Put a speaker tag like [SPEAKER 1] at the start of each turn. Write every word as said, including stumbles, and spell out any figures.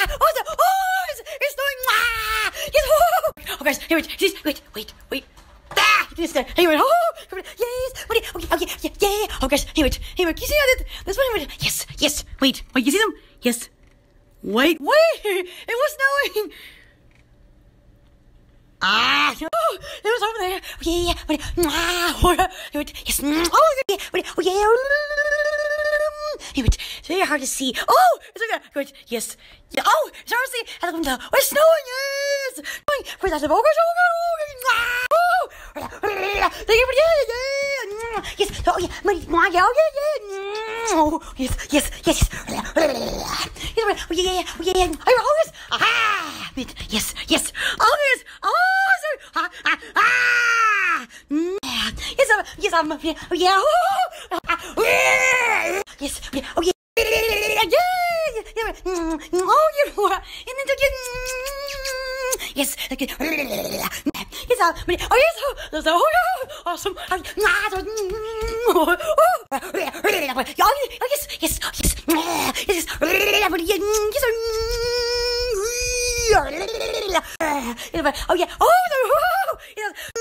[SPEAKER 1] Oh, the, oh, it's, it's snowing. Ah, yes, oh, oh, guys, here it is. Wait, wait, wait. Ah, this guy. Here it. Oh, yes. Wait, okay, okay, yeah, yeah. Oh, guys, here it, here it. You see that? This one. Wait. Yes, yes. Wait, wait. You see them? Yes. Wait, wait. It was snowing. Ah, oh, it was over there. Yeah, yeah, wait, ah, wait, yes, oh, yeah, wait, oh, yeah, wait, it's very hard to see. Oh, it's okay, wait, yes, yeah, oh, it's hard to see. At the window, oh, it's snowing, yes, snowing. Wait, that's the oh, gosh, oh, oh, yeah, yeah, yes, oh, yeah, oh, yeah, yeah, oh, yes, yes, yes, yes, oh, yeah, yeah, oh, yeah, oh, yes, aha, wait, yes, yes, oh, yes, oh. Ah, ah, ah! Yes, I'm, yes, I'm, yeah, oh, yeah, oh, yes, yeah, oh, yeah, yeah, yeah, yeah, oh, you, and then again, yes, okay, yes, I'm, oh, yes, oh, so, oh, awesome, oh, yes, yes, yes, yes, yes, oh, yeah, oh,